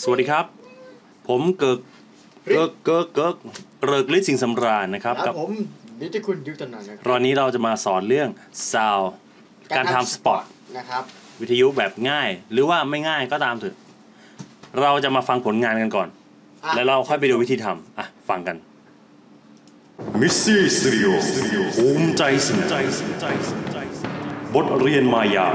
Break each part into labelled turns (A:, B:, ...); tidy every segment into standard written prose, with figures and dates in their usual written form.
A: สวัสดีครับผมเกิกฤทธิ์สิงห์สำราญนะครับ
B: กับผมนิติคุณยุทธนันท์นะครับ
A: วันนี้เราจะมาสอนเรื่องซาวด์การทำสปอต
B: นะครับ
A: วิทยุแบบง่ายหรือว่าไม่ง่ายก็ตามเถอะเราจะมาฟังผลงานกันก่อนแล้วเราค่อยไปดูวิธีทำฟังกันมิสซี่สตูดิโอภูมิใจสิ่งบทเรียนมายา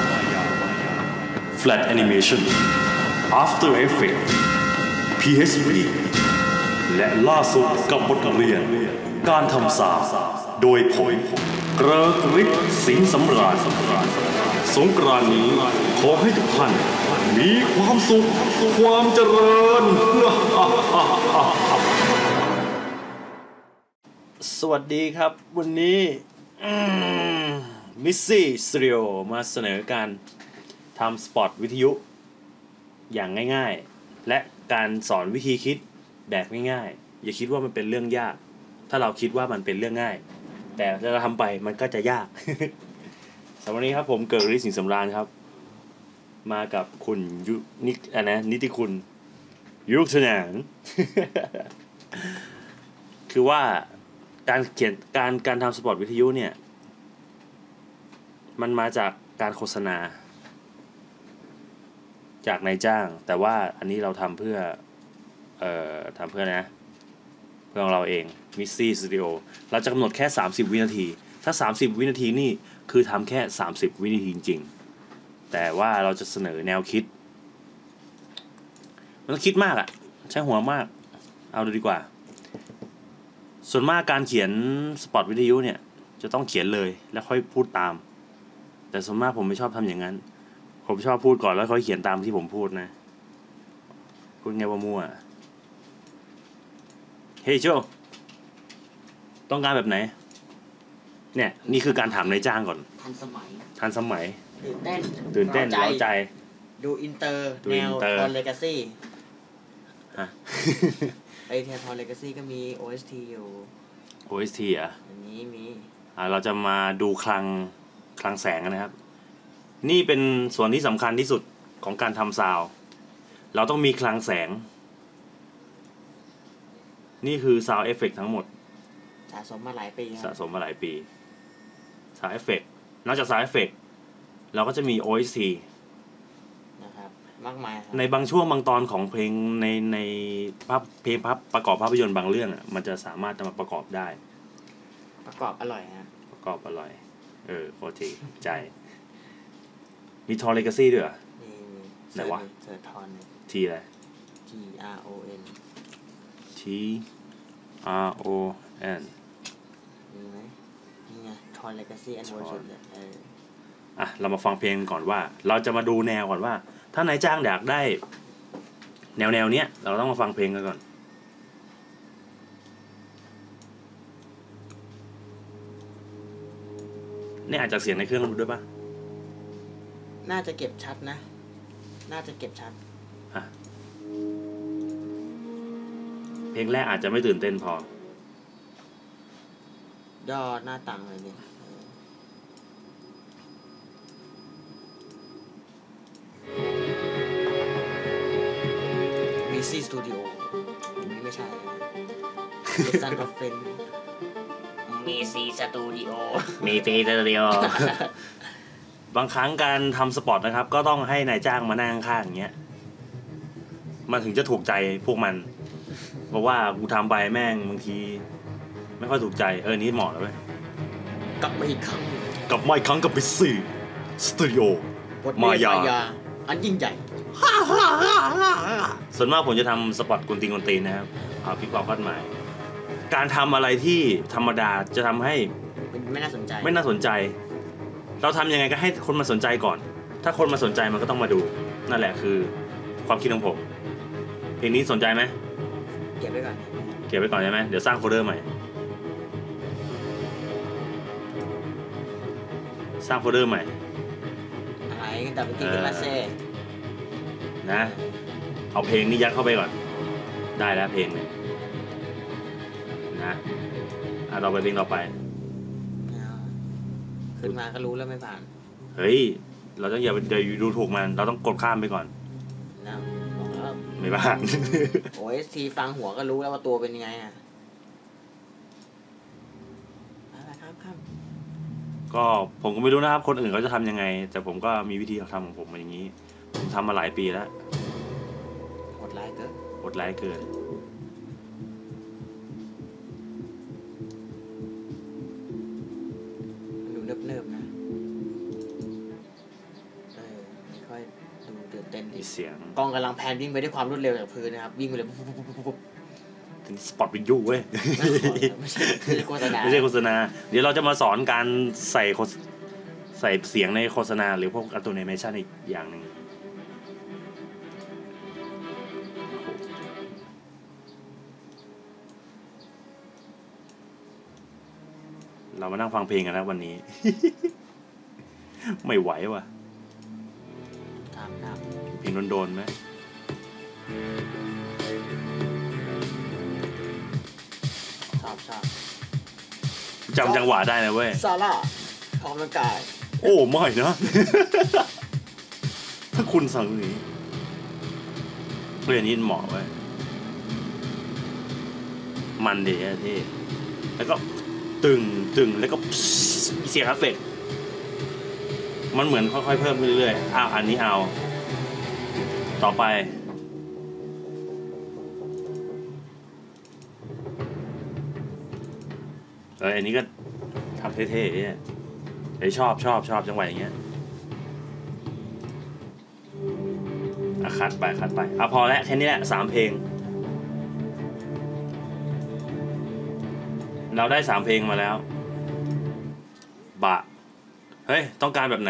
A: Flat Animation After Effects PHP และล่าสุดกับบทเรียนการทำซาวด์โดยผมเกริกฤทธิ์สิงห์สำราญสงกรานต์นี้ขอให้ทุกท่านมีความสุขความเจริญ สวัสดีครับวันนี้มิสซี่สตูดิโอมาเสนอการทำสปอตวิทยุอย่างง่ายๆและการสอนวิธีคิดแบบง่ายๆอย่าคิดว่ามันเป็นเรื่องยากถ้าเราคิดว่ามันเป็นเรื่องง่ายแต่ถ้าเราทำไปมันก็จะยาก สำหรับวันนี้ครับผมเกิดฤทธิ์สิงห์สำราญครับมากับคุณนิติคุณยุทธนันท์ คือว่าการเขียนการทำสปอตวิทยุเนี่ยมันมาจากการโฆษณาจากนายจ้างแต่ว่าอันนี้เราทำเพื่อนะเพื่อของเราเองมิสซี่สตูดิโอเราจะกำหนดแค่30วินาทีถ้า30วินาทีนี่คือทำแค่30วินาทีจริงๆแต่ว่าเราจะเสนอแนวคิดมันต้องคิดมากใช้หัวมากเอาดูดีกว่าส่วนมากการเขียนสปอตวิทยุเนี่ยจะต้องเขียนเลยแล้วค่อยพูดตามแต่ส่วนมากผมไม่ชอบทำอย่างนั้นผมชอบพูดก่อนแล้วค่อยเขียนตามที่ผมพูดนะพูดไงว่ามั่วเฮ้ยโจต้องการแบบไหนเนี่ยนี่คือการถามนายจ้างก่อนทันสมัยตื่นเต้นเร้าใจ
B: ดูอินเตอร์แนวทอนเลกาซี่
A: ฮะ
B: ไอเทียทอนเลกาซี่ก็มี OST อยู่
A: OST
B: อันนี้มี
A: เราจะมาดูคลังแสงนะครับนี่เป็นส่วนที่สำคัญที่สุดของการทำซาวด์เราต้องมีคลังแสงนี่คือซาวด์เอฟเฟกต์ทั้งหมด
B: สะสมมาหลายปีซาวด์
A: เอฟเฟกต์นอกจากซาวด์เอฟเฟกต์เราก็จะมี OST
B: นะครับมากมาย
A: ในบางช่วงบางตอนของเพลงในเพลงประกอบภาพยนตร์บางเรื่องมันจะสามารถมาประกอบได้
B: ประกอบอร่อยฮะ
A: ประกอบอร่อยโคตรใจมีทอนเลกาซี่ด้วยเหรอไหนวะ
B: เสิร์ชทอน
A: ทีอะไร
B: TRON
A: TRON
B: มีไหมนี่ไงทอนเลกาซี่อันเวอร์ชันเนี่ย
A: เรามาฟังเพลงก่อนว่าเราจะมาดูแนวก่อนว่าถ้านายจ้างอยากได้แนวเนี้ยเราต้องมาฟังเพลงกันก่อนนี่อาจจะเสียงในเครื่องด้วยป่ะ
B: น่าจะเก็บชัดนะน่าจะเก็บชัด
A: เพลงแรกอาจจะไม่ตื่นเต้นพ
B: อย่อหน้าตังเลยเนี่ยมิสซี่สตูดิโอนี่ไม่ใช่ Son of Friend มิสซี่สตูดิโอ
A: บางครั้งการทำสปอตนะครับก็ต้องให้นายจ้างมานั่งข้างอย่างเงี้ยมันถึงจะถูกใจพวกมันเพราะว่ากูทำไปแม่งบางทีไม่ค่อยถูกใจนี่เหมาะแล้วเว้ย
B: กลับมาอีกครั้ง
A: กับมิสซี่สตูดิโอมายา
B: อันยิ่งใหญ่
A: ส่วนมากผมจะทำสปอตกุนตีนนะครับพี่ความคาดหมายการทำอะไรที่ธรรมดาจะทำให้
B: ไม่น่าสนใจ
A: เราทำยังไงก็ให้คนมาสนใจก่อนถ้าคนมาสนใจมันก็ต้องมาดูนั่นแหละคือความคิดของผมเพลงนี้สนใจไหม
B: เก็บไว้ก่
A: อนใช่ไหมเดี๋ยวสร้างโฟลเดอร์ใหม่
B: อะไรแต่เป็นกินลาเซ่
A: นะเอาเพลงนี้ยัดเข้าไปก่อนได้แล้วเพลงนึงนะเราไปเพลงต่อไป
B: ขึ้นมาก็รู้แล้วไม่ผ่าน
A: เฮ้ยเราต้องอย่าดูถูกมันเราต้องกดข้ามไปก่อน
B: นะบอกแล้ว
A: ไม่ผ่าน
B: โอ้ยทีฟังหัวก็รู้แล้วว่าตัวเป็นยังไงอ่ะอะไรครับ
A: ก็ผมก็ไม่รู้นะครับคนอื่นเขาจะทำยังไงแต่ผมก็มีวิธีทำของผมมาอย่างนี้ผมทำมาหลายปีแล้ว
B: โหดร้ายเกิน
A: โหดร้ายเกิน
B: มันดูเนิบๆนะไม่ค่อยดูตื่นเต้นดี
A: มีเสียง
B: กล้องกำลังแพนวิ่งไปด้วยความรวดเร็วจากพื้นนะครับวิ่งไปเลยปุ๊บ
A: สปอตวินยูเว้ย
B: ไม่ใช่โฆษณา
A: ไม่ใช่โฆษณาเดี๋ยวเราจะมาสอนการใส่เสียงในโฆษณาหรือพวกการ์ตูนแอนิเมชันอีกอย่างหนึ่งเรามานั่งฟังเพลงกันนะวันนี้ ไม่ไหวว่ะเพลงโดนๆไหม
B: ชอบ
A: จำจังหวะได้นะเว้ย
B: ซาร่าออกกำลังกาย
A: โอ้ไม่นะ ถ้าคุณสั่งนี้เรื่องนี้เหมาะไว้มันดีอะที่แล้วก็ตึงแล้วก็เสียงเอฟเฟกต์มันเหมือนค่อยๆเพิ่มขึ้นเรื่อยๆอันนี้เอาต่อไปอันนี้ก็ทำเท่ๆเนี่ยชอบจังหวะอย่างเงี้ยคัดไปพอแล้วแค่นี้แหละ3เพลงเราได้3เพลงมาแล้วเฮ้ยต้องการแบบไหน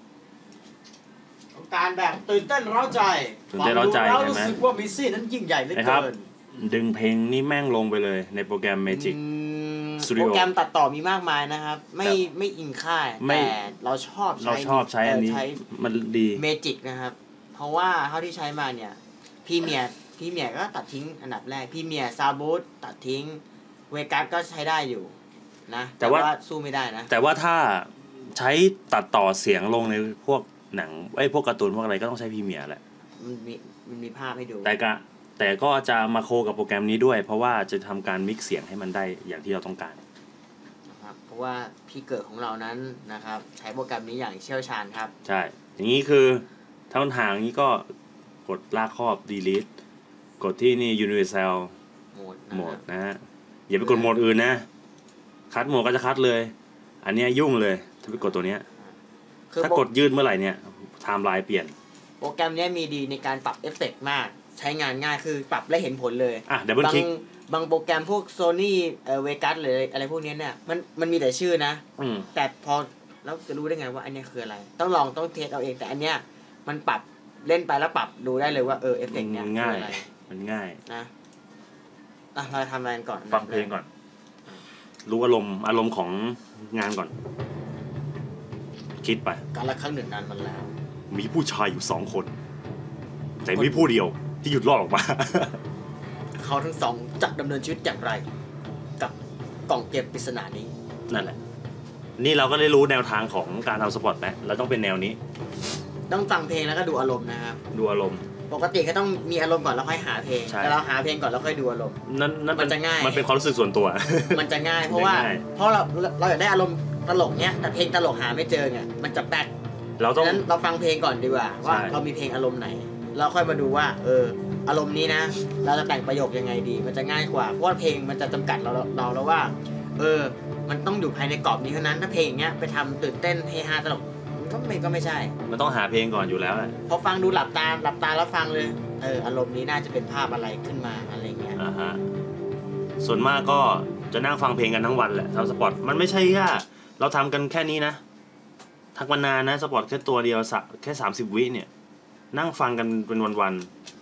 B: ต้องการแบบตื่นเต้นเร้าใจแล้วรู้สึกว่ามิซี่นั้นยิ่งใหญ่เหลือเกิน
A: ดึงเพลงนี่แม่งลงไปเลยในโปรแกรม Magic
B: โปรแกรมตัดต่อมีมากมายนะครับไม่อิงค่ายแต่เราชอบใช้
A: อันนี้มันดี
B: Magic นะครับเพราะว่าเท่าที่ใช้มาเนี่ยพรีเมียร์ก็ตัดทิ้งอันดับแรกพรีเมียร์ซาวบูธตัดทิ้งเวกัสก็ใช้ได้อยู่นะแต่ว่าสู้ไม่ได้นะ
A: แต่ว่าถ้าใช้ตัดต่อเสียงลงในพวกหนังพวกการ์ตูนพวกอะไรก็ต้องใช้พรีเมียร์แหละ
B: มันมีภาพให้ดู
A: แต่ก็จะมาโคกับโปรแกรมนี้ด้วยเพราะว่าจะทำการมิกซ์เสียงให้มันได้อย่างที่เราต้องการ
B: นะครับเพราะว่าพี่เกิดของเรานั้นนะครับใช้โปรแกรมนี้อย่างเชี่ยวชาญครับ
A: ใช่อย่างนี้คือถ้ามันห่างนี้ก็กดลากครอบ delete กดที่นี่ universal โหมดนะฮะอย่าไปกดโหมดอื่นนะคัดโหมดก็จะคัดเลยอันนี้ยุ่งเลยถ้าไปกดตัวเนี้ยถ้ากดยืดเมื่อไหร่เนี่ยไทม์ไลน์เปลี่ยน
B: โปรแกรมนี้มีดีในการปรับเอฟเฟกต์มากใช้งานง่ายคือปรับและเห็นผลเลย
A: ดับเบิลคลิก
B: บางโปรแกรมพวก Sony Vegas หรืออะไรพวกนี้เนี่ยมันมีแต่ชื่อนะแต่พอแล้วจะรู้ได้ไงว่าอันนี้คืออะไรต้องเทสเอาเองแต่อันเนี้ยมันปรับเล่นไปแล้วปรับดูได้เลยว่าเอฟเฟกต์เนี่ย
A: ง่ายมันง่าย
B: นะเราทำอะไรก่อน
A: ฟังเพลงก่อนรู้อารมณ์ของงานก่อนคิดไป
B: การละครั้งหนึ่งนานมาแล้ว
A: มีผู้ชายอยู่2 คนแต่มีผู้เดียวที่หยุดรอดออกมา
B: เขาทั้งสองจะดำเนินชีวิตอย่างไรกับกล่องเก็บปริศนานี้
A: นั่นแหละนี่เราก็ได้รู้แนวทางของการทำสปอตไหมเราต้องเป็นแนวนี้
B: ต้องฟังเพลงแล้วก็ดูอารมณ์นะครับ
A: ดูอารมณ์
B: ปกติก็ต้องมีอารมณ์ก่อนแล้วค่อยหาเพลงแต่เราหาเพลงก่อนแล้วค่อยดูอารมณ์
A: นั่น
B: มันจะง่าย
A: มันเป็นความรู้สึกส่วนตัว
B: มันจะง่ายเพราะเราอยากได้อารมณ์ตลกเนี้ยแต่เพลงตลกหาไม่เจอไงมันจะแป๊กนั้นเราฟังเพลงก่อนดีกว่าว่าเรามีเพลงอารมณ์ไหนเราค่อยมาดูว่าอารมณ์นี้นะเราจะแต่งประโยคยังไงดีมันจะง่ายกว่าเพราะว่าเพลงมันจะจำกัดเราแล้วว่ามันต้องอยู่ภายในกรอบนี้เท่านั้นถ้าเพลงเงี้ยไปทำตื่นเต้นเฮฮาตลกก็ไม่ใช่
A: มันต้องหาเพลงก่อนอยู่แล้วแหละ
B: พอฟังดูหลับตาแล้วฟังเลยอารมณ์นี้น่าจะเป็นภาพอะไรขึ้นมาอะไรเงี้ย
A: ส่วนมากก็จะนั่งฟังเพลงกันทั้งวันแหละทำสปอตมันไม่ใช่แค่เราทำกันแค่นี้นะทักมานานนะสปอตแค่ตัวเดียวแค่30 วิเนี่ยนั่งฟังกันเป็นวัน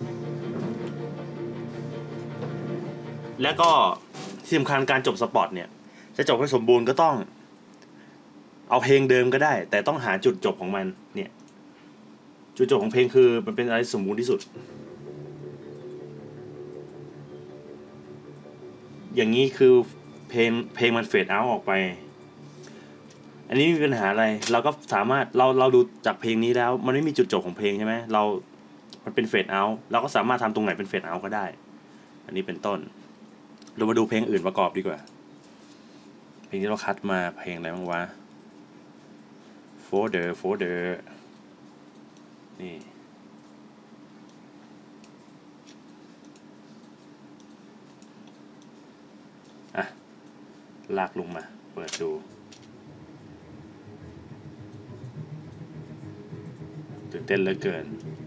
A: ๆแล้วก็ที่สำคัญการจบสปอตเนี่ยจะจบให้สมบูรณ์ก็ต้องเอาเพลงเดิมก็ได้แต่ต้องหาจุดจบของมันเนี่ยจุดจบของเพลงคือมันเป็นอะไรสมบูรณ์ที่สุดอย่างนี้คือเพลงมันเฟดเอาท์ออกไปอันนี้มีปัญหาอะไรเราก็สามารถเราดูจากเพลงนี้แล้วมันไม่มีจุดจบของเพลงใช่ไหมเรามันเป็นเฟดเอาท์เราก็สามารถทำตรงไหนเป็นเฟดเอาท์ก็ได้อันนี้เป็นต้นเรามาดูเพลงอื่นประกอบดีกว่าเพลงที่เราคัดมาเพลงอะไรบ้างวะFolder นี่อ่ะลากลงมาเปิดดูตื่นเต้นเหลือเกิน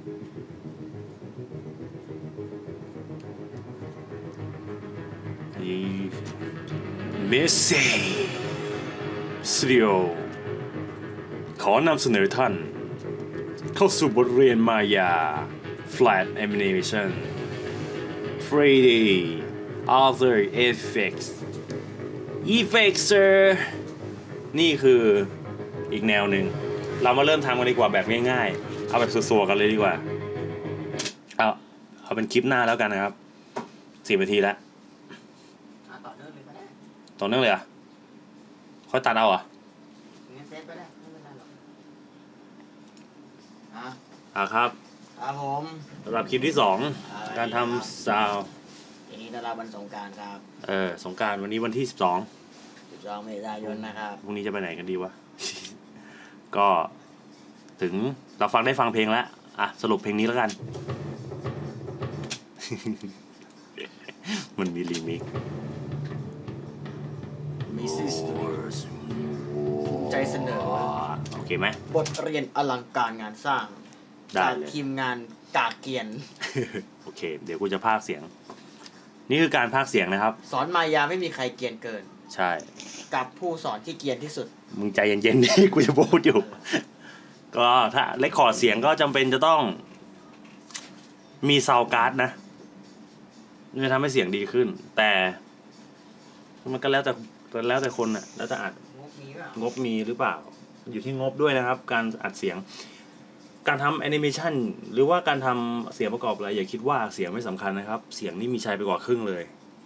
A: Messy Studio ขอนำเสนอท่านเข้าสู่บทเรียนมายา Flat Animation 3D After Effects Effector นี่คืออีกแนวหนึ่งเรามาเริ่มทำกันดีกว่าแบบง่ายๆเอาแบบสัวๆกันเลยดีกว่าเอาเป็นคลิปหน้าแล้วกันนะครับ4 นาทีแล้ว
B: ต่อเนื่องเลยก็ได้
A: ต่อเนื่องเลยอ่ะค่อยตัดเอาอ่ะ
B: งั้นเซฟก็ได้ไม่เป็นไรหรอก
A: ครับ
B: ผม
A: สำหรับคลิปที่2การทำซาว
B: ทีนี้ต้อนรับวันสงกรานต์ครับ
A: สงกรานต์วันนี้วันที่
B: 12 เมษายนนะครับ
A: พรุ่งนี้จะไปไหนกันดีวะ ก็ถึงเราได้ฟังเพลงแล้วสรุปเพลงนี้แล้วกัน มันมีรีมิกซ์
B: ภูมิใจเสนอ
A: โอเคไหม
B: บทเรียนอลังการงานสร้างจากทีมงานกากเกียน
A: โอเคเดี๋ยวกูจะพากย์เสียงนี่คือการพากย์เสียงนะครับ
B: สอนมายาไม่มีใครเกียนเกิน
A: ใช่
B: กับผู้สอนที่เกียนที่สุด
A: มึงใจเย็นๆนี่กูจะพูดอยู่ ก็ถ้าเรคคอร์ดเสียงก็จำเป็นจะต้องมีซาวด์การ์ดนะจะทำให้เสียงดีขึ้นแต่มันก็แล้วแต่คนน่ะแล้วแต่อัดงบมีหรือเปล่าอยู่ที่งบด้วยนะครับการอัดเสียงการทำแอนิเมชันหรือว่าการทำเสียงประกอบอะไรอย่าคิดว่าเสียงไม่สำคัญนะครับเสียงนี่มีชัยไปกว่าครึ่งเลย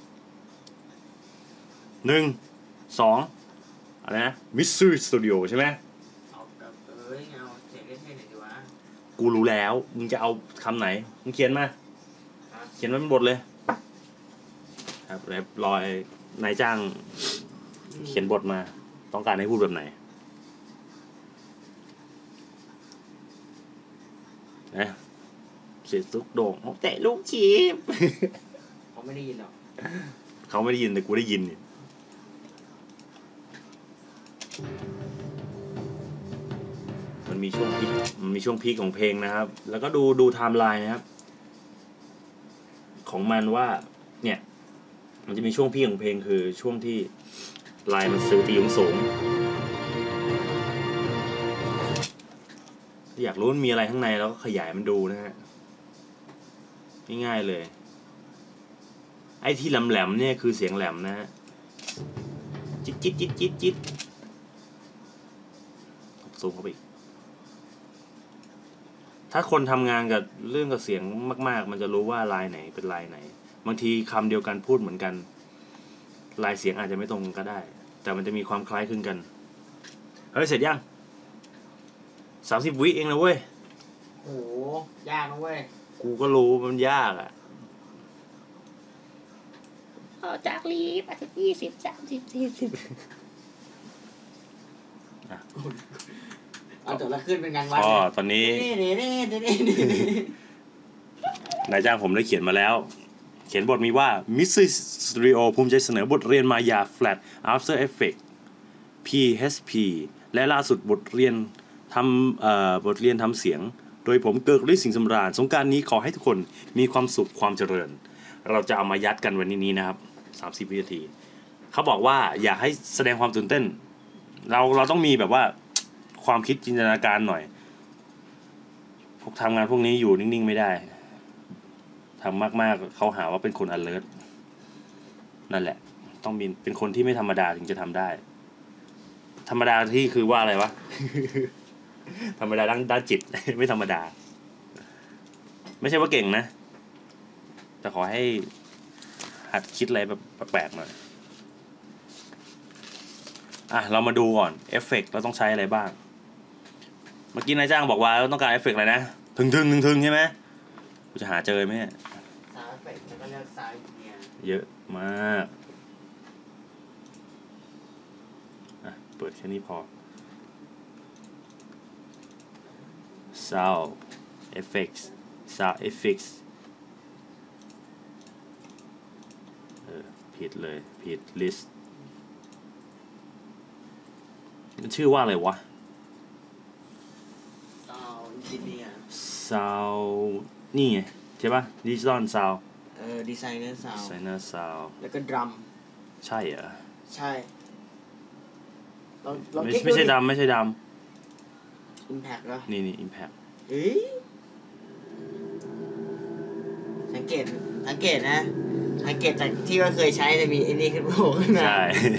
A: 1 2อะไรนะ Mystery Studio ใช่ไหม
B: เอาเสียงเท่ๆหน่อยดีวะ
A: กูรู้แล้วมึงจะเอาคำไหนมึงเขียนมาเขียนไว้เป็นบทเลยครับแล้วรอยนายจ้างเขียนบทมาต้องการให้พูดแบบไหนนะเสียสุกโด่งแต่ลูกชีพ
B: เขาไม่ได้ยินหรอก
A: เขาไม่ได้ยินแต่กูได้ยินนี่มันมีช่วงพีคของเพลงนะครับแล้วก็ดูไทม์ไลน์นะครับของมันว่าเนี่ยมันจะมีช่วงพีคของเพลงคือช่วงที่ลายมันสื่อตีสูงอยากรู้มันมีอะไรข้างในแล้วก็ขยายมันดูนะฮะง่ายๆเลยไอ้ที่แหลมๆเนี่ยคือเสียงแหลมนะฮะจิ๊ดสูงเข้าไปอีกถ้าคนทำงานกับเรื่องกับเสียงมากๆมันจะรู้ว่าลายไหนเป็นลายไหนบางทีคำเดียวกันพูดเหมือนกันลายเสียงอาจจะไม่ตรงกันก็ได้แต่มันจะมีความคล้ายคลึงกันเฮ้ยเสร็จยัง30 วิเองนะเว้ย
B: โอ้ยากนะเว้ย
A: กูก็รู้มันยากอ่ะ
B: จากรีบ20 30 40เอาจบแล้วขึ้นเป็นงานวัด
A: ตอนนี้นายจ้างผมได้เขียนมาแล้วเขียนบทมีว่า Mystery Studio ภูมิใจเสนอบทเรียนมายา Flat After Effects PHP และล่าสุดบทเรียนทำเสียงโดยผมเกิร์กฤทธิ์สิงห์สำราญสงกรานต์นี้ขอให้ทุกคนมีความสุขความเจริญเราจะเอามายัดกันวันนี้นะครับ30 วินาทีเขาบอกว่าอยากให้แสดงความตื่นเต้นเราต้องมีแบบว่าความคิดจินตนาการหน่อยพวกทำงานพวกนี้อยู่นิ่งๆไม่ได้ทำมากๆเขาหาว่าเป็นคน alert นั่นแหละต้องมีเป็นคนที่ไม่ธรรมดาถึงจะทำได้ธรรมดาที่คือว่าอะไรวะ ธรรมดาด้านจิต ไม่ธรรมดาไม่ใช่ว่าเก่งนะแต่ขอให้หัดคิดอะไรแบบแปลกๆหน่อยเรามาดูก่อนเอฟเฟกต์เราต้องใช้อะไรบ้างเมื่อกี้นายจ้างบอกว่าเราต้องการเอฟเฟกต์อะไรนะถึงใช่ไหมกูจะหาเจอไหมเนี่ย
B: ซาวด์เอฟเฟกต์แล้วก็เลือกซาวด์เนี่ย
A: เยอะมากอ่ะเปิดแค่นี้พอ Sound Effects Sound Effects ผิดเลยผิด list มันชื่อว่าอะไรวะ
B: ซาวด์อินจิเนียร์
A: Sound นี่ไงใช่ปะ Digital Sound
B: ดีไซเนอร์ซาวด์
A: Designer Sound
B: แล้วก็ดรัม
A: ใช่เหรอ
B: ใช่ลอง
A: ไม่ใช่ดำไม่ใช่ด
B: อิมแพคเหรอ
A: ำนี่ Impact
B: เอ้ยสังเกตนะสังเกตจากที่ว่าเคยใช้จะมีไอ้นี่ขึ้นโผล่ขึ้นมา
A: ใช่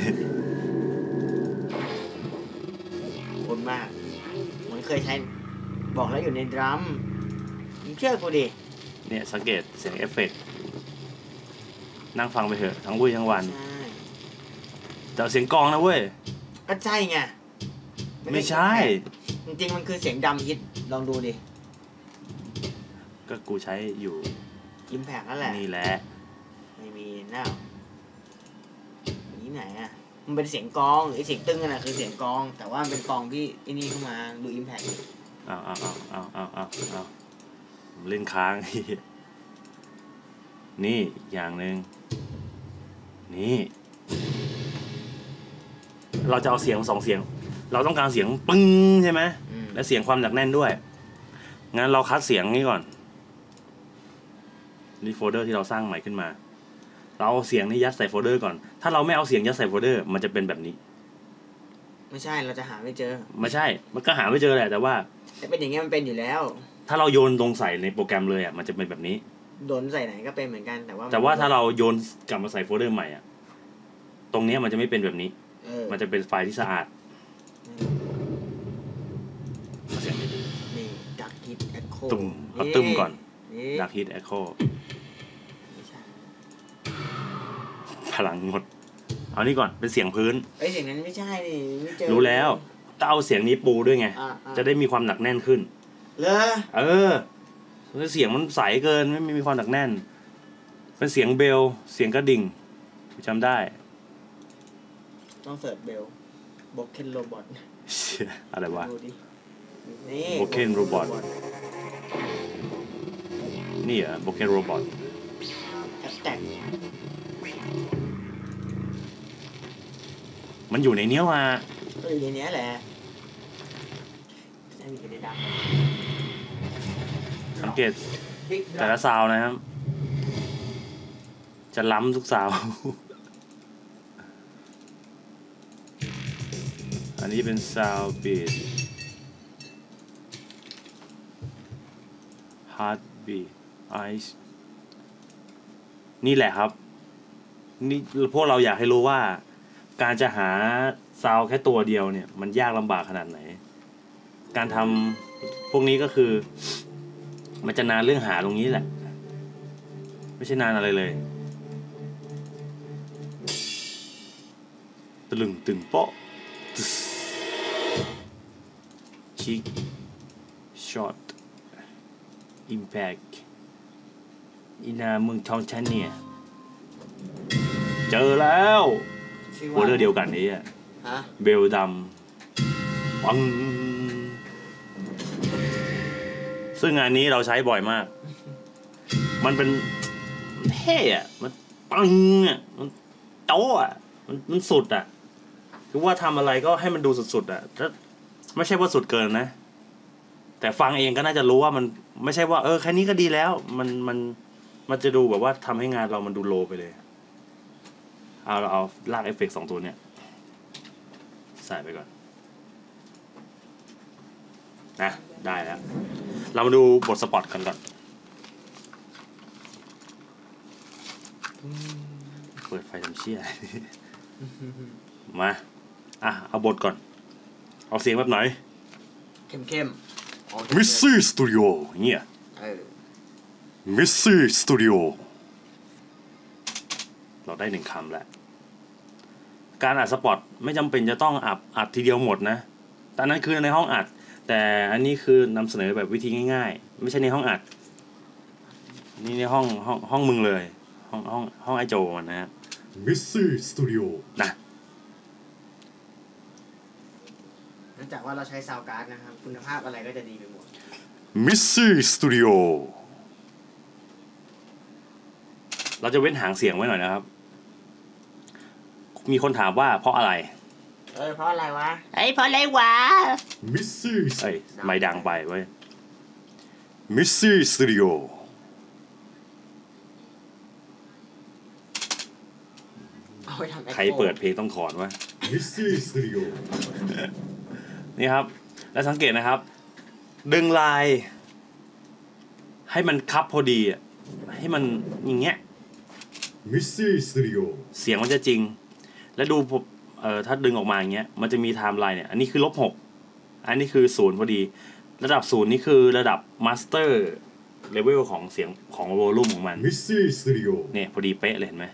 B: คนมากเหมือนเคยใช้บอกแล้วอยู่ในดรัมมึงเชื่อกูดิ
A: เนี่ยสังเกตเสียงเอฟเฟกต์นั่งฟังไปเถอะทั้งวี่ทั้งวัน
B: ใช่
A: แต่เสียงกลองนะเว้ย
B: ก็ใช่ไง
A: ไม่ใช่
B: จริงๆมันคือเสียงดัมฮิตลองดูดิ
A: ก็กูใช้อยู่
B: อิมแพคนั่นแหละ
A: นี่แหละ
B: ไม่มีแน่นี่ไหนอ่ะมันเป็นเสียงกลองไอเสียงตึ้งนั่นแหะคือเสียงกลอง แต่ว่ามันเป็นกลองที่ไอ้นี่เข้ามาดูอิมแพค
A: เอาผมเล่นค้าง นี่อย่างหนึ่งนี่ เราจะเอาเสียง2เสียง เราต้องการเสียงปึ้งใช่ไหมและเสียงความหนักแน่นด้วยงั้นเราคัดเสียงนี้ก่อนนี่โฟลเดอร์ที่เราสร้างใหม่ขึ้นมาเราเอาเสียงนี้ยัดใส่โฟลเดอร์ก่อนถ้าเราไม่เอาเสียงยัดใส่โฟลเดอร์มันจะเป็นแบบนี้
B: ไม่ใช่เราจะหาไม่เจอ
A: ไม่ใช่มันก็หาไม่เจอแหละแต่ว่า
B: แต่เป็นอย่างเงี้ยมันเป็นอยู่แล้ว
A: ถ้าเราโยนลงใส่ในโปรแกรมเลยอ่ะมันจะเป็นแบบนี้
B: โดนใส่ไหนก็เป็นเหมือนกันแต่ว่า
A: แต่ว่าถ้าเราโยนกลับมาใส่โฟลเดอร์ใหม่อ่ะตรงนี้มันจะไม่เป็นแบบนี้มันจะเป็นไฟล์ที่สะอาด
B: นี่ดักฮิตแอคโค
A: ตุ่มเอาตึมก่อนดักฮิตแอคโคพลังหมดเอานี่ก่อนเป็นเสียงพื้น
B: เสียงนั้นไม่ใช่นี่ไม่เจอ
A: รู้แล้วต้องเอาเสียงนี้ปูด้วยไงจะได้มีความหนักแน่นขึ้นเสียงมันใสเกินไม่มีความหนักแน่นเป็นเสียงเบลเสียงกระดิ่งจำได้
B: ต้องเสิร์ชเบลโบเคนโรบอท
A: อะไรวะ
B: นี่
A: โบเคนโรบอทนี่เหรอโบเคนโรบอท
B: แตก
A: มันอยู่ในเนี้ยมา
B: ก็อยู่ในเนี้ยแหละใช่มีกระดิ่ง
A: สังเกตแต่ละซาวนะครับจะล้ำทุกซาวอันนี้เป็นซาวบีทฮาร์ดบีทไอซ์นี่แหละครับนี่พวกเราอยากให้รู้ว่าการจะหาซาวแค่ตัวเดียวเนี่ยมันยากลำบากขนาดไหนการทำพวกนี้ก็คือมันจะนานเรื่องหาตรงนี้แหละไม่ใช่นานอะไรเลยตะลึงตึงโป๊ะชิกช็อตอิมแพคอีนาเมืองทองชันเนี่ยเจอแล้วโฟลเดอร์เดียวกันนี้อ่ะเบลดำปังซึ่งงานนี้เราใช้บ่อยมากมันเป็นเท่อะมันปังอะมันโต๊ะอะมันสุดอะคือว่าทำอะไรก็ให้มันดูสุดๆอะถ้าไม่ใช่ว่าสุดเกินนะแต่ฟังเองก็น่าจะรู้ว่ามันไม่ใช่ว่าแค่นี้ก็ดีแล้วมันจะดูแบบว่าทำให้งานเรามันดูโลไปเลยเราเอาลากเอฟเฟกต์2ตัวเนี้ยใส่ไปก่อนนะได้แล้วเรามาดูบทสปอตกันก่อนเปิดไฟทำเชี่ยมาเอาบทก่อนเอาเสียงแบบไหน
B: เข้ม
A: มิสซี่สตูดิโอเงี้ยมิสซี่สตูดิโอเราได้1 คำแล้วการอัดสปอตไม่จำเป็นจะต้องอัดทีเดียวหมดนะแต่นั้นคือในห้องอัดแต่อันนี้คือนำเสนอแบบวิธีง่ายๆไม่ใช่ในห้องอัดนี่ในห้องมึงเลยห้องไอโจมันนะครับ
C: Missy Studio
A: นะ
B: เนื่องจากว่าเราใช้ซาวด์การ์ดนะครับคุณภาพอะไรก็จะดีไปหมด
A: Missy Studio เราจะเว้นหางเสียงไว้หน่อยนะครับมีคนถามว่าเพราะอะไร
B: เพราะอะไรวะเพราะอะไรวะ
C: Missy
A: ไม่ดังไปเว้ย Missy Studio ใครเปิดเพลงต้องถอนวะ
C: Missy Studio
A: นี่ครับแล้วสังเกตนะครับดึงลายให้มันคับพอดีให้มันอย่างเงี้ย
C: Missy Studio
A: เสียงมันจะจริงแล้วดูถ้าดึงออกมาอย่างเงี้ยมันจะมีไทม์ไลน์เนี่ยอันนี้คือ-6อันนี้คือ0พอดีระดับ0นี่คือระดับมาสเตอร์เลเวลของเสียงของโวลูมของมัน
C: Missy Studio
A: เนี่ยพอดีเป๊ะเลยเห็นไหม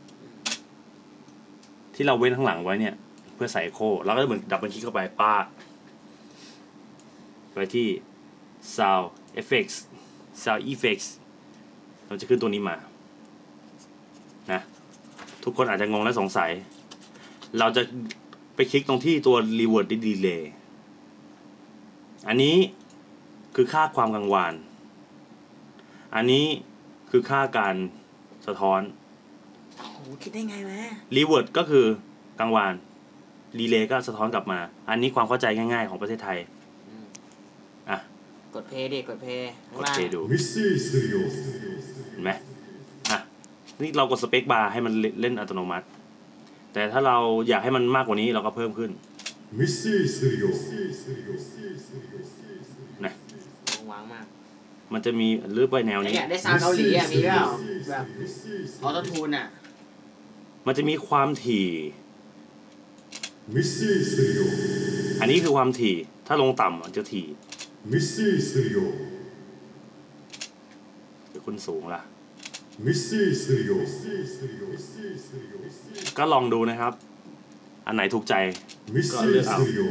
A: ที่เราเว้นข้างหลังไว้เนี่ยเพื่อใส่โคแล้วก็เหมือนดับเบิลคลิกเข้าไปป้าไปที่ Sound Effects Sound Effects เราจะขึ้นตัวนี้มานะทุกคนอาจจะงงและสงสัยเราจะไปคลิกตรงที่ตัว Reverb Delay อันนี้คือค่าความกังวานอันนี้คือค่าการสะท้อน
B: โอ้โหคิดได้ไงวะ
A: Reverb ก็คือกังวานDelay ก็สะท้อนกลับมาอันนี้ความเข้าใจง่ายๆของประเทศไทยอ่ะ
B: กดเพย์ดิกดเพย์
A: ดู
C: Missy Studio
A: เห็นไหมอ่ะนี่เรากดสเปคบาร์ให้มันเล่นอัตโนมัติแต่ถ้าเราอยากให้มันมากกว่านี้เราก็เพิ่มขึ้น
C: Missy Studio
A: นะ
B: วางมาก
A: มันจะมีหรือไปแนวนี้
B: ได้ซาวด์เกาหลีมีเปล่าแบบออโต้ทูน
A: มันจะมีความถี่
C: Missy Studio
A: อันนี้คือความถี่ถ้าลงต่ำมันจะถี่
C: Missy Studio
A: เดี๋ยวคุณสูงล่ะ
C: Missy Studio
A: ก็ลองดูนะครับอันไหนถูกใจก็
C: Missy
A: เลือกเอา
C: Studio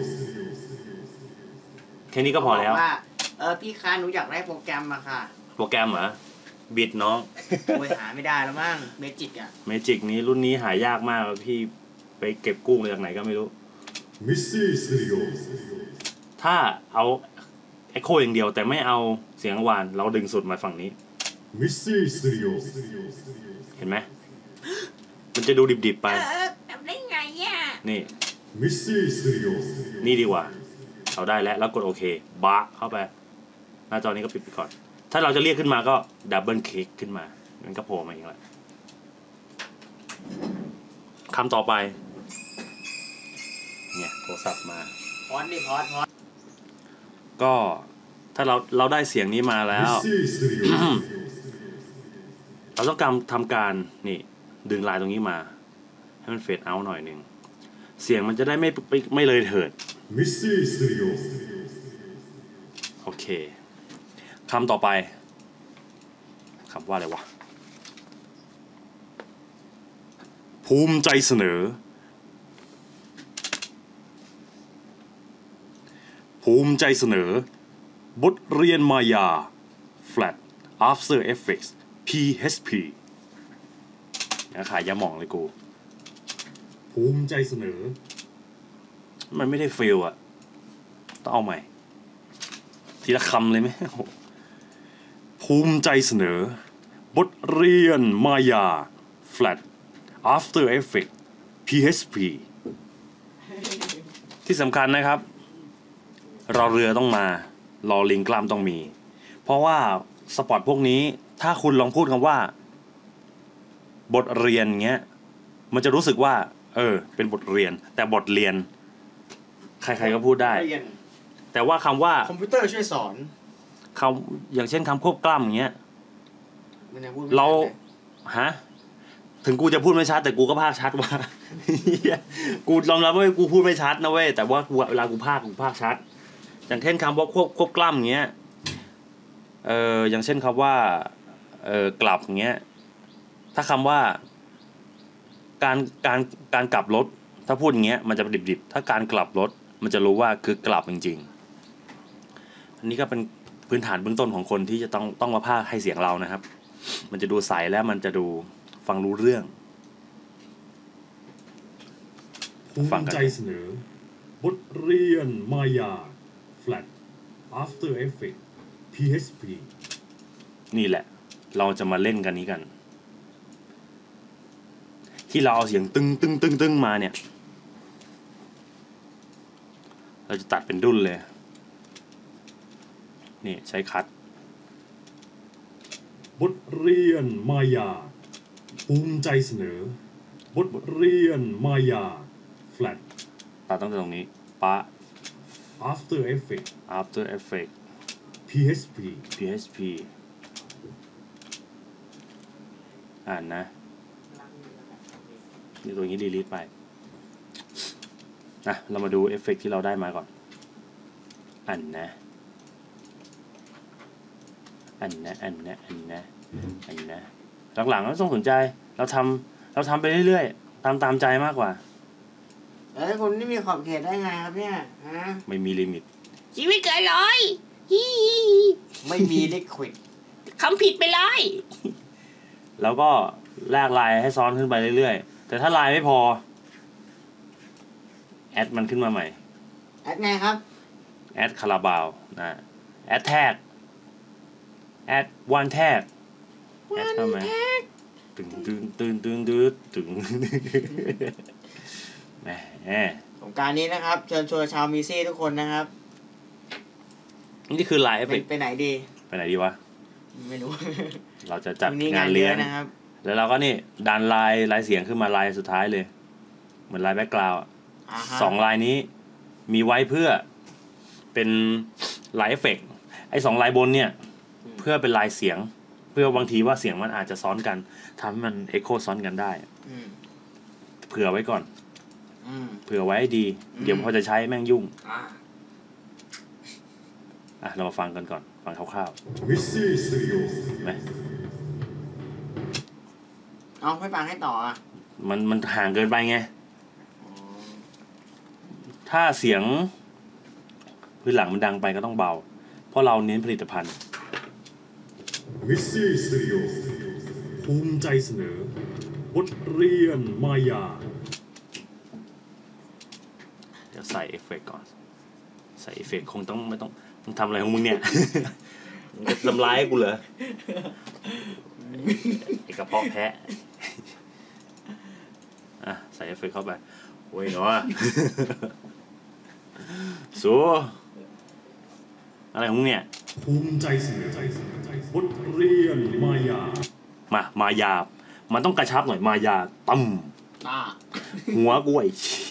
A: แค่นี้ก็พอแล้ว
B: ว่าพี่คะหนูอยากได้โปรแกรมมาค่ะ
A: โปรแกรมเหรอบิดน้อง
B: โอ้ยหาไม่ได้แล้วมั้งเมจิก
A: เมจิกนี้รุ่นนี้หายากมากพี่ไปเก็บกู้มาจากไหนก็ไม่รู้
C: Missy Studio
A: ถ้าเอาเอ็กโคอย่างเดียวแต่ไม่เอาเสียงกังวานเราดึงสุดมาฝั่งนี้
C: Missy Studio
A: เห็นไหมมันจะดูดิบๆไป
B: ทำได้ไงอ่ะ
A: นี่
C: Missy Studio
A: นี่ดีกว่าเอาได้แล้วกดโอเคบะเข้าไปหน้าจอนี้ก็ปิดไปก่อนถ้าเราจะเรียกขึ้นมาก็ดับเบิลคลิกขึ้นมามันก็โผล่มาเองแหละคำต่อไปเนี่ยโทรศัพท์มา
B: พอด
A: ก็ถ้าเราได้เสียงนี้มาแล้วเราต้องการทำการนี่ดึงลายตรงนี้มาให้มันเฟดเอาท์หน่อยนึงเสียงมันจะได้ไม่เลยเถิด
C: Missy Studio
A: โอเคคำต่อไปคำว่าอะไรวะภูมิใจเสนอบทเรียนมายา Flat After Effects PHP ขายยาหม่องเลยกู
C: ภูมิใจเสนอ
A: มันไม่ได้ฟีลอะต้องเอาใหม่ทีละคำเลยไหมภูมิใจเสนอบทเรียนมายา Flat After Effects PHP ที่สำคัญนะครับรอเรือต้องมารอลิงกล้ามต้องมีเพราะว่าสปอตพวกนี้ถ้าคุณลองพูดคำว่าบทเรียนเงี้ยมันจะรู้สึกว่าเป็นบทเรียนแต่บทเรียนใครๆก็พูดได้แต่ว่าคำว่า
B: คอมพิวเตอร์ช่วยสอน
A: คำอย่างเช่นคำควบกล้ำเงี้ยเราถึงกูจะพูดไม่ชัดแต่กูก็พากชัดว่ากูยอมรับว่ากูพูดไม่ชัดนะเว้ยแต่ว่าเวลากูพากชัดอย่างเช่นคำว่าควบกล้ำเงี้ยอย่างเช่นคำว่ากลับเงี้ยถ้าคำว่าการกลับรถถ้าพูดอย่างเงี้ยมันจะดิบๆถ้าการกลับรถมันจะรู้ว่าคือกลับจริงๆอันนี้ก็เป็นพื้นฐานเบื้องต้นของคนที่จะต้องมาพากย์ให้เสียงเรานะครับมันจะดูใสแล้วมันจะดูฟังรู้เรื่อง
C: ภูมิใจเสนอบทเรียนมายา Flat After Effects PHP
A: นี่แหละ เราจะมาเล่นกันนี้กัน ที่เราเอาเสียงตึงมาเนี่ย เราจะตัดเป็นดุ้นเลย นี่ใช้คัท
C: บทเรียนมายา ภูมิใจเสนอบทเรียนมายา Flat
A: ตัดตั้งแต่ตรงนี้ปะ
C: After Effects
A: After Effects
C: PHP
A: อ่านนะนี่ตัวนี้ดีลีทไปเรามาดูเอฟเฟกต์ที่เราได้มาก่อนอันนะหลังๆเราต้องสนใจเราทำไปเรื่อยๆตามใจมากกว่า
B: คุณนี่มีขอบเขตได้ไงครับเนี่ยฮะ
A: ไม่มีลิมิต
D: ชีวิตเกินร้อย
B: ไม่มีลิควิด
D: คำผิดไปเลย
A: แล้วก็ลากลายให้ซ้อนขึ้นไปเรื่อยๆแต่ถ้าลายไม่พอแอดมันขึ้นมาใหม่
B: แอดไงครับ
A: แอดคาราบาวแอดแท็กแอดวันแท็กแอดเข้ามาตึงแหม
B: สงกรานต์นี้นะครับเชิญชวนชาวมีซี่ทุกคนนะครับ
A: นี่คือไลฟ์
B: ไปไหนดี
A: วะ
B: ไม่รู้
A: เราจะจัดงานเลี้ยง
B: นะครับ
A: แล้วเราก็นี่ดันลายเสียงขึ้นมาลายสุดท้ายเลยเหมือนลายแบ็คกราวด์2ลายนี้มีไว้เพื่อเป็นลายเอฟเฟกต์ไอ้2ลายบนเนี่ยเพื่อเป็นลายเสียงเพื่อบางทีว่าเสียงมันอาจจะซ้อนกันทำให้มันเอ็กโคซ้อนกันได้เผื่อไว้ก่อนเผื่อไว้ให้ดีเดี๋ยวพอจะใช้แม่งยุ่งเรามาฟังกันก่อนฟังคร่าว
C: ๆมิสซี่สตูดิโอ
A: ไหม
B: เอาให้ฟังให้ต่อ
A: มันห่างเกินไปไงถ้าเสียงพื้นหลังมันดังไปก็ต้องเบาเพราะเราเน้นผลิตภัณฑ์
C: มิสซี่สตูดิโอภูมิใจเสนอบทเรียนมายา
A: เดี๋ยวใส่เอฟเฟกต์ก่อนใส่เอฟเฟกต์คงไม่ต้องมึงทำอะไรของมึงเนี่ยมึงจะทำร้ายกูเหรอไอ้กระเพาะแพะใส่เอฟเฟกต์เข้าไปโอ้ยเนาะสู้อะไรของมึงเนี่ย
C: ภูมิใจเสนอบทเรียนมาย
A: ามายามันต้องกระชับหน่อยมายาตั้มหัวกล้วย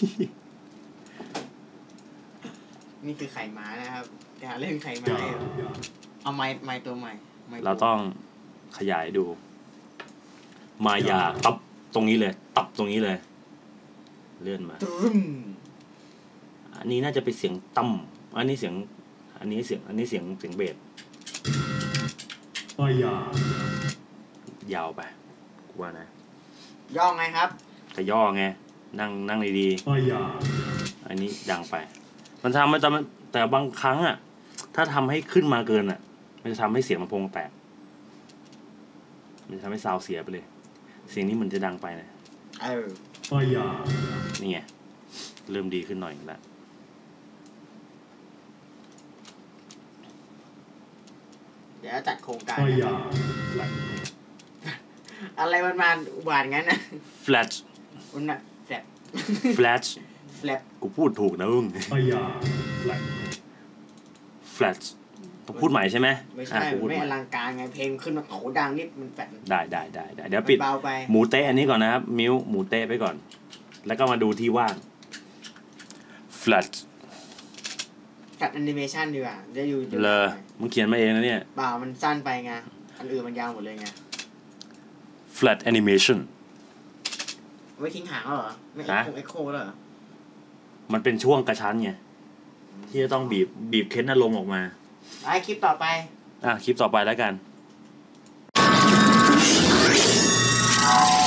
B: นี่คือไข่ม้านะครับอย่าเล่นไข่ม้าเอาไม้ตัวใหม่
A: เราต้องขยายดูมายาตับตรงนี้เลยตับตรงนี้เลยเลื่อนมาอันนี้น่าจะเป็นเสียงตั้มอันนี้เสียงเบส
C: มาย
A: ายาวไปกูว่านะ
B: ย่อไงครับ
A: จะย่อไงนั่งดี
C: ๆมายา
A: อันนี้ดังไปมันทำแต่บางครั้งถ้าทำให้ขึ้นมาเกินมันจะทำให้เสียงลำโพงแตกมันจะทำให้ซาวเสียไปเลยเสียงนี้มันจะดังไปนะ
C: มายา
A: นี่ไงเริ่มดีขึ้นหน่อยแล้ว
B: เดี๋ยวจัดโครงการ
C: มายา
B: อะไรมันมาอุบาทงั้นนะ
A: flat
B: มันน่ะ
A: flat กูพูดถูกนะมึง
C: มายา
A: flat ต้องพูดใหม่ใช่ไหม
B: ไม่ใช่ไม่อลังการไงเพลงขึ้นมาโถดังนิดมันแฟลต
A: ได้เดี๋ยวปิดหมูเต้อันนี้ก่อนนะครับมิวหมูเต้ไปก่อนแล้วก็มาดูที่ว่าง flat
B: แอนิเมชันดีกว่าจะอยู่
A: เลยมึงเขียนมาเองนะเนี่ย
B: เปล่ามันสั้นไปไงอันอื่นมันยาวหมดเลยไง
A: flat animation
B: ไม่ทิ้งหางเหรอไม่เอ็กโคเหรอ
A: มันเป็นช่วงกระชั้นไงที่จะต้องบีบเค้นอารมณ์ออกมา
B: คลิปต่อไป
A: คลิปต่อไปแล้วกัน